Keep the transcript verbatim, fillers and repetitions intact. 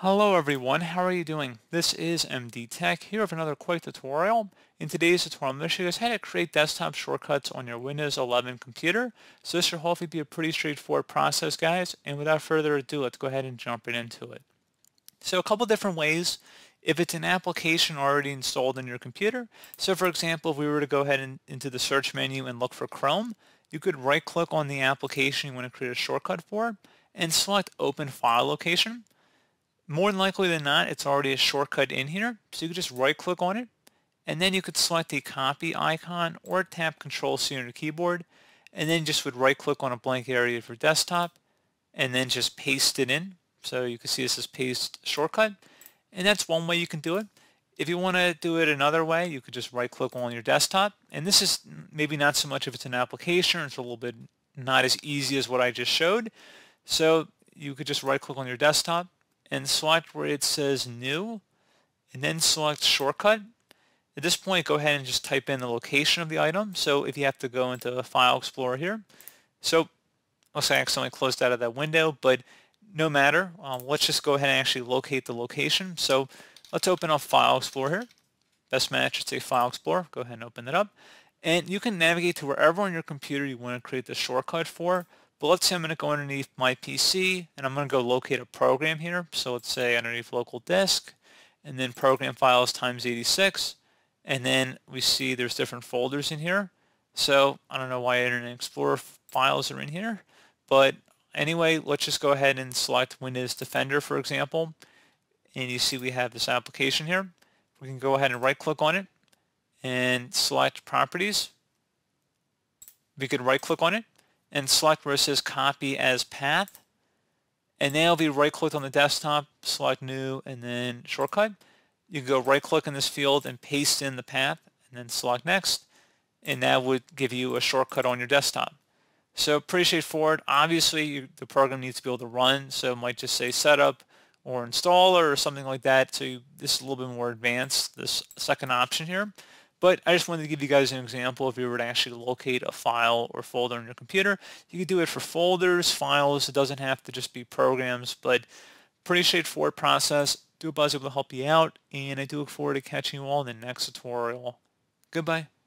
Hello everyone, how are you doing? This is M D Tech here with another quick tutorial. In today's tutorial, I'm going to show you guys how to create desktop shortcuts on your Windows eleven computer. So this should hopefully be a pretty straightforward process, guys. And without further ado, let's go ahead and jump right into it. So a couple different ways. If it's an application already installed in your computer, so for example, if we were to go ahead and into the search menu and look for Chrome, you could right click on the application you want to create a shortcut for and select Open File Location. More than likely than not, it's already a shortcut in here, so you could just right click on it, and then you could select a copy icon or tap Control C on your keyboard, and then just would right click on a blank area for desktop, and then just paste it in. So you can see this is paste shortcut, and that's one way you can do it. If you want to do it another way, you could just right click on your desktop, and this is maybe not so much if it's an application, it's a little bit not as easy as what I just showed. So you could just right click on your desktop, and select where it says new, and then select shortcut. At this point, go ahead and just type in the location of the item. So if you have to go into File Explorer here, so let's say I accidentally closed out of that window, but no matter, um, let's just go ahead and actually locate the location. So let's open up File Explorer here. Best match is say File Explorer. Go ahead and open it up. And you can navigate to wherever on your computer you want to create the shortcut for. But let's say I'm going to go underneath my P C and I'm going to go locate a program here. So let's say underneath local disk and then program files times eighty-six. And then we see there's different folders in here. So I don't know why Internet Explorer files are in here. But anyway, let's just go ahead and select Windows Defender, for example. And you see we have this application here. We can go ahead and right click on it and select Properties. We could right click on it and select where it says copy as path, and then it'll be right click on the desktop, select new, and then shortcut. You can go right click in this field and paste in the path and then select next, and that would give you a shortcut on your desktop. So pretty straightforward. Obviously you, the program needs to be able to run, so it might just say setup or installer or something like that. So you, this is a little bit more advanced, this second option here. But I just wanted to give you guys an example. If you were to actually locate a file or folder on your computer, you could do it for folders, files. It doesn't have to just be programs, but pretty straightforward process. Do hope I was able to help you out, and I do look forward to catching you all in the next tutorial. Goodbye.